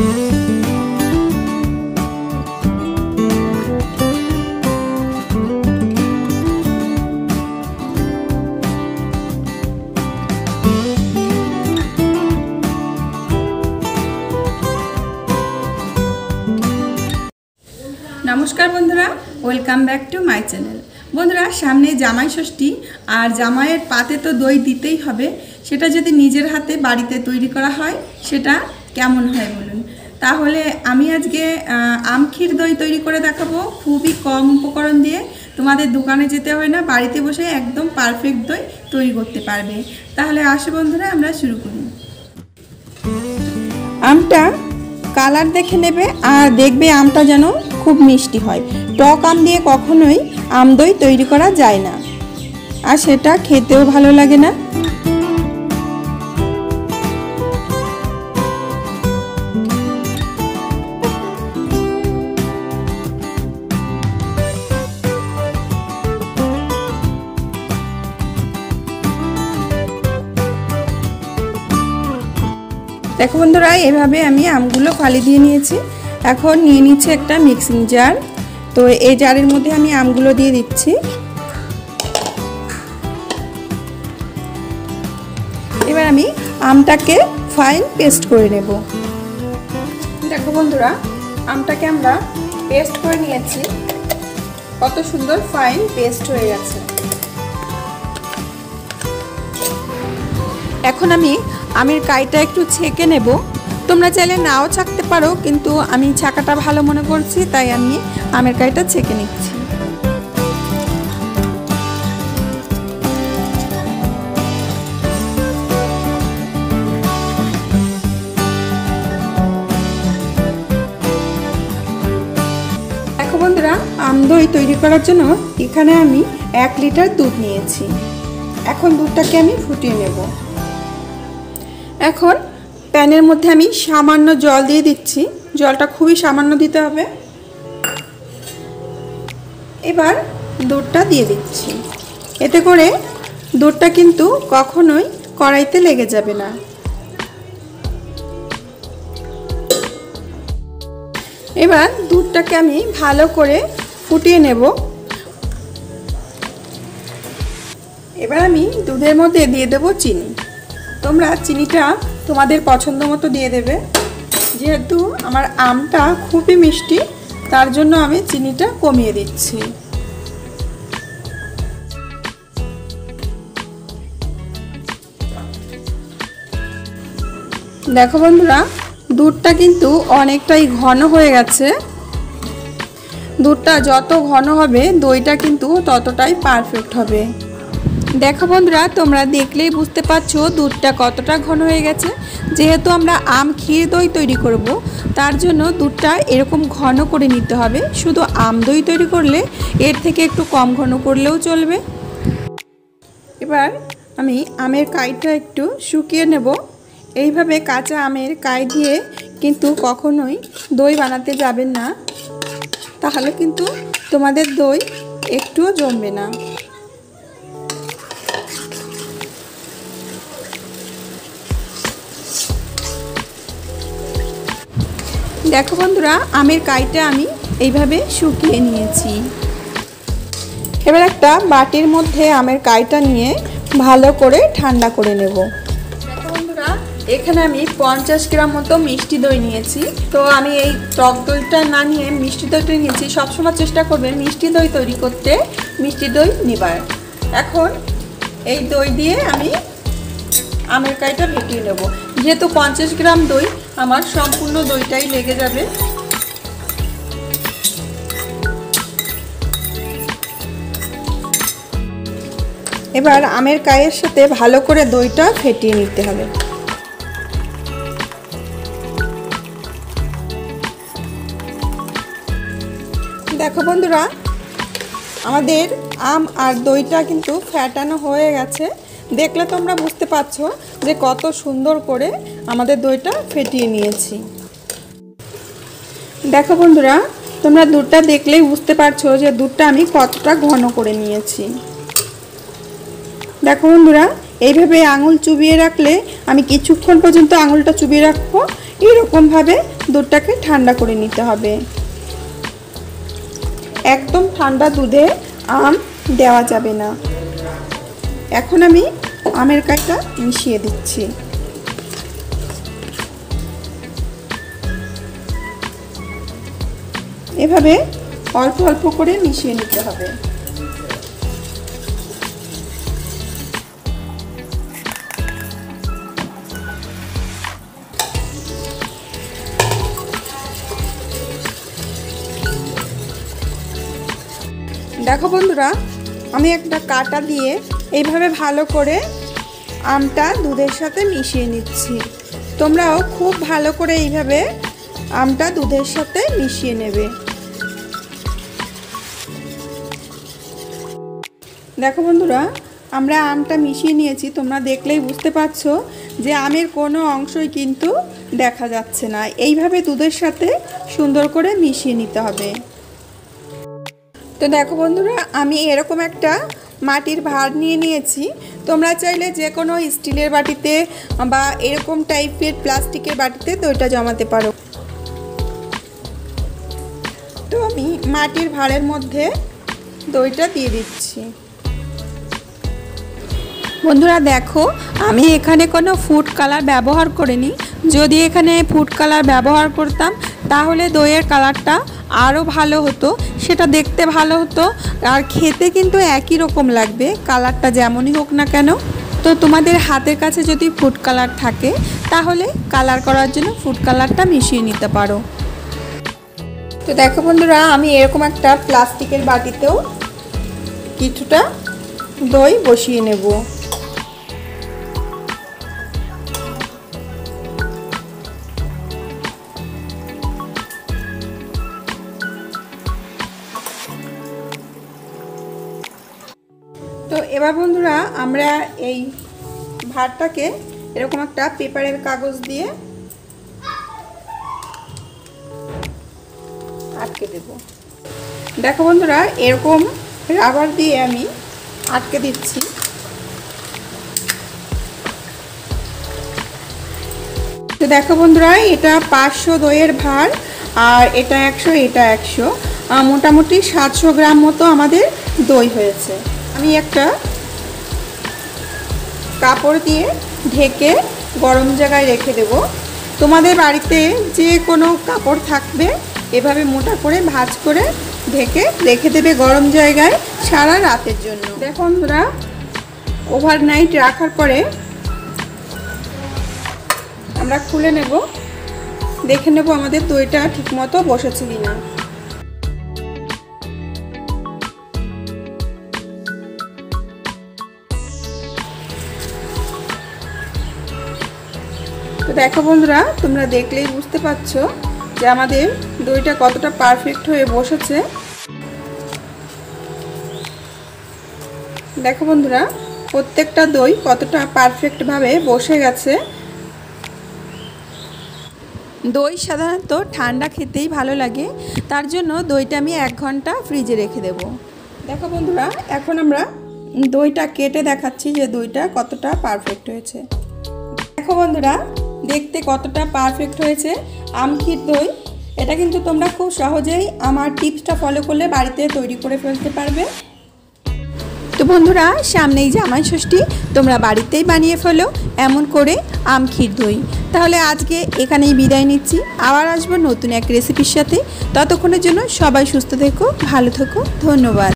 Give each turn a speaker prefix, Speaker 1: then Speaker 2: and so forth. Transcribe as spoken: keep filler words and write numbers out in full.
Speaker 1: नमस्कार बंधुरा welcome back to my channel. बंधुरा सामने जामाई षष्ठी और जामाइয়ের पाते तो दई दितेই হবে। সেটা যদি নিজের হাতে বাড়িতে তৈরি করা হয় সেটা কেমন হয় বলুন। তাহলে আমি আজকে আম ক্ষীর দই তৈরি করে দেখাবো খুবই কম উপকরণ দিয়ে। তোমাদের দোকানে যেতে হয় না, বাড়িতে বসে একদম পারফেক্ট দই তৈরি করতে পারবে। তাহলে আসো বন্ধুরা আমরা শুরু করি। আমটা কালার দেখে নেবে আর দেখবে আমটা যেন খুব মিষ্টি হয়। টক আম দিয়ে কখনোই আম দই তৈরি করা যায় না আর সেটা খেতেও ভালো লাগে না। देखो बंधुरा एभाবে আমি আমগুলো ফালি দিয়ে নিয়েছি। এখন নিয়ে নিচ্ছে একটা মিক্সিং জার। তো এই জারের মধ্যে আমি আমগুলো দিয়ে দিচ্ছি। এবার আমি আমটাকে ফাইন পেস্ট করে নেব। দেখো বন্ধুরা আমটাকে আমরা পেস্ট করে নিয়েছি, কত সুন্দর ফাইন পেস্ট হয়ে গেছে। এখন আমি আমের কাইটা একটু ছেঁকে নেব। তোমরা চাইলে নাও ছাকতে পারো, কিন্তু আমি ছাকাটা ভালো মনে করছি তাই আমি আমের কাইটা ছেঁকে নিচ্ছি। দেখো বন্ধুরা আম দই তৈরি করার জন্য এখানে আমি এক লিটার দুধ নিয়েছি। এখন দুধটাকে আমি ফুটিয়ে নেব। এখন প্যানের মধ্যে আমি সামান্য জল দিয়ে দিচ্ছি। জলটা খুবই সামান্য দিতে হবে। এবার দুধটা দিয়ে দিচ্ছি। এতে করে দুধটা কিন্তু কখনোই কড়াইতে লেগে যাবে না। এবার দুধটাকে আমি ভালো করে ফুটিয়ে নেব। এবার আমি দুধের মধ্যে দিয়ে দেব চিনি। তোমরা চিনিটা তোমাদের পছন্দ মতো দিয়ে দেবে। যেহেতু আমার আমটা খুবই মিষ্টি তার জন্য আমি চিনিটা কমিয়ে দিচ্ছি। দেখো বন্ধুরা দুধটা কিন্তু অনেকটাই ঘন হয়ে গেছে। দুধটা যত ঘন হবে দইটা কিন্তু ততটাই পারফেক্ট হবে। দেখো বন্ধুরা তোমরা দেখলেই বুঝতে পারছো দুধটা কতটা ঘন হয়ে গেছে। যেহেতু আমরা আম ক্ষীর দই তৈরি করব তার জন্য দুধটা এরকম ঘন করে নিতে হবে। শুধু আম দই তৈরি করলে এর থেকে একটু কম ঘন করলেও চলবে। এবার আমি আমের কাইটা একটু শুকিয়ে নেব। এইভাবে কাঁচা আমের কাই দিয়ে কিন্তু কখনোই দই বানাতে যাবেন না, তাহলে কিন্তু তোমাদের দই একটুও জমবে না। দেখো বন্ধুরা আমের কাইটা আমি এইভাবে শুকিয়ে নিয়েছি। এবার একটা বাটির মধ্যে আমের কাইটা নিয়ে ভালো করে ঠান্ডা করে নেব। দেখো বন্ধুরা এখানে আমি পঞ্চাশ গ্রাম মতো মিষ্টি দই নিয়েছি। তো আমি এই টক দইটা না নিয়ে মিষ্টি দইটা নিয়েছি। সবসময় চেষ্টা করবে মিষ্টি দই তৈরি করতে মিষ্টি দই নিবার। এখন এই দই দিয়ে আমি আমের কাইটা ফেটিয়ে নেব। যেহেতু পঞ্চাশ গ্রাম দই আমার সম্পূর্ণ দইটাই লেগে যাবে। এবার আমের কাইয়ের সাথে ভালো করে দইটা ফেটিয়ে নিতে হবে। দেখো বন্ধুরা আমাদের আম আর দইটা কিন্তু ফেটানো হয়ে গেছে। দেখলে তোমরা বুঝতে পারছো যে কত সুন্দর করে আমাদের দইটা ফেটিয়ে নিয়েছি। দেখো বন্ধুরা তোমরা দুধটা দেখলেই বুঝতে পারছো যে দুধটা আমি কতটা ঘন করে নিয়েছি। দেখো বন্ধুরা এইভাবে আঙুল চুবিয়ে রাখলে আমি কিছুক্ষণ পর্যন্ত আঙুলটা চুবিয়ে রাখবো। এরকমভাবে দুধটাকে ঠান্ডা করে নিতে হবে। একদম ঠান্ডা দুধে আম দেওয়া যাবে না। এখন আমি আমের কাইটা মিশিয়ে দিচ্ছি। এভাবে অল্প অল্প করে মিশিয়ে নিতে হবে। দেখো বন্ধুরা, আমি একটা কাঁটা দিয়ে এইভাবে ভালো করে আমটা দুধের সাথে মিশিয়ে নিচ্ছি। তোমরাও খুব ভালো করে এইভাবে আমটা দুধের সাথে মিশিয়ে নেবে। দেখো বন্ধুরা, আমরা আমটা মিশিয়ে নিয়েছি। তোমরা দেখলেই বুঝতে পারছো যে আমের কোনো অংশই কিন্তু দেখা যাচ্ছে না। এইভাবে দুধের সাথে সুন্দর করে মিশিয়ে নিতে হবে। তো দেখো বন্ধুরা, আমি এরকম একটা মাটির ভাঁড় নিয়ে নিয়েছি। তোমরা চাইলে যে কোনো স্টিলের বাটিতে বা এরকম টাইপের প্লাস্টিকের বাটিতে দইটা জমাতে পারো। তো আমি মাটির ভাঁড়ের মধ্যে দইটা দিয়ে দিচ্ছি। বন্ধুরা দেখো, আমি এখানে কোনো ফুড কালার ব্যবহার করিনি। যদি এখানে ফুড কালার ব্যবহার করতাম তাহলে দইয়ের কালারটা আরও ভালো হতো, সেটা দেখতে ভালো হতো আর খেতে কিন্তু একই রকম লাগবে, কালারটা যেমনই হোক না কেন। তো তোমাদের হাতের কাছে যদি ফুড কালার থাকে তাহলে কালার করার জন্য ফুড কালারটা মিশিয়ে নিতে পারো। তো দেখো বন্ধুরা, আমি এরকম একটা প্লাস্টিকের বাটিতেও কিছুটা দই বসিয়ে নেব। তো এবার বন্ধুরা, আমরা এই ভাতটাকে এরকম একটা পেপারের কাগজ দিয়ে আটকে দেব। দেখো বন্ধুরা, এরকম রাবার দিয়ে আমি আটকে দিচ্ছি। তো দেখো বন্ধুরা, এটা পাঁচশো দইয়ের ভাঁড় আর এটা একশো, এটা একশো, মোটামুটি সাতশো গ্রাম মতো আমাদের দই হয়েছে। আমি একটা কাপড় দিয়ে ঢেকে গরম জায়গায় রেখে দেব। তোমাদের বাড়িতে যে কোনো কাপড় থাকবে এভাবে মোটা করে ভাঁজ করে ঢেকে রেখে দেবে গরম জায়গায় সারা রাতের জন্য। দেখো বন্ধুরা, ওভারনাইট রাখার পরে আমরা খুলে নেব, দেখে নেব আমাদের দইটা ঠিকমতো বসেছে কিনা। তো দেখো বন্ধুরা, তোমরা দেখলেই বুঝতে পারছো যে আমাদের দইটা কতটা পারফেক্ট হয়ে বসেছে। দেখো বন্ধুরা, প্রত্যেকটা দই কতটা পারফেক্টভাবে বসে গেছে। দই সাধারণত ঠান্ডা খেতেই ভালো লাগে, তার জন্য দইটা আমি এক ঘন্টা ফ্রিজে রেখে দেব। দেখো বন্ধুরা, এখন আমরা দইটা কেটে দেখাচ্ছি যে দইটা কতটা পারফেক্ট হয়েছে। দেখো বন্ধুরা, দেখতে কতটা পারফেক্ট হয়েছে আমক্ষীর দই। এটা কিন্তু তোমরা খুব সহজেই আমার টিপসটা ফলো করলে বাড়িতে তৈরি করে ফেলতে পারবে। তো বন্ধুরা, সামনেই জামাই ষষ্ঠী, তোমরা বাড়িতেই বানিয়ে ফেলো এমন করে আমক্ষীর দই। তাহলে আজকে এখানেই বিদায় নিচ্ছি, আবার আসবো নতুন এক রেসিপির সাথে। ততক্ষণের জন্য সবাই সুস্থ থেকো, ভালো থেকো, ধন্যবাদ।